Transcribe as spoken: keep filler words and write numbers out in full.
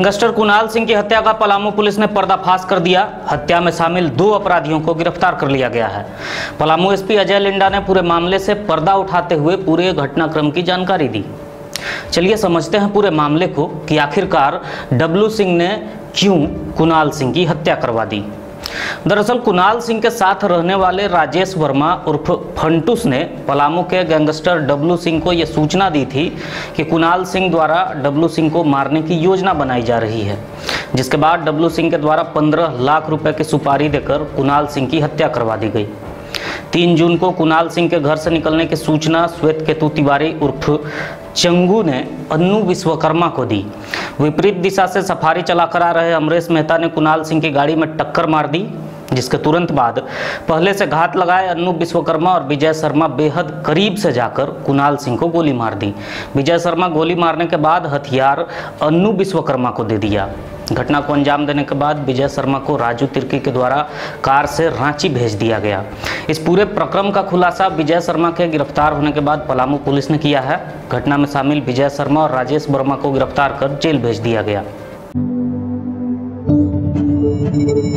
Gangster Kunal Singh की हत्या का पलामू पुलिस ने पर्दाफाश कर दिया। हत्या में शामिल दो अपराधियों को गिरफ्तार कर लिया गया है। पलामू एसपी अजय लिंडा ने पूरे मामले से पर्दा उठाते हुए पूरे घटनाक्रम की जानकारी दी। चलिए समझते हैं पूरे मामले को कि आखिरकार डब्लू सिंह ने क्यों कुणाल सिंह की हत्या करवा दी। दरअसल कुणाल सिंह के साथ रहने वाले राजेश वर्मा उर्फ फंटूस ने पलामू के गैंगस्टर डब्लू सिंह को यह सूचना दी थी कि कुणाल सिंह द्वारा डब्लू सिंह को मारने की योजना बनाई जा रही है, जिसके बाद डब्लू सिंह के द्वारा पंद्रह लाख रुपए की सुपारी देकर कुणाल सिंह की हत्या करवा दी गई। तीन जून को कुणाल सिंह के घर से निकलने की सूचना श्वेत केतु तिवारी उर्फ चंगू ने अन्नू विश्वकर्मा को दी। विपरीत दिशा से सफारी चलाकर आ रहे अमरेश मेहता ने कुणाल सिंह की गाड़ी में टक्कर मार दी, जिसके तुरंत बाद पहले से घात लगाए अन्नू विश्वकर्मा और विजय शर्मा बेहद करीब से जाकर कुणाल सिंह को गोली मार दी। विजय शर्मा गोली मारने के बाद हथियार अन्नू विश्वकर्मा को दे दिया। घटना को अंजाम देने के बाद विजय शर्मा को राजू तिर्की के द्वारा कार से रांची भेज दिया गया। इस पूरे प्रक्रम का खुलासा विजय शर्मा के गिरफ्तार होने के बाद पलामू पुलिस ने किया है। घटना में शामिल विजय शर्मा और राजेश वर्मा को गिरफ्तार कर जेल भेज दिया गया।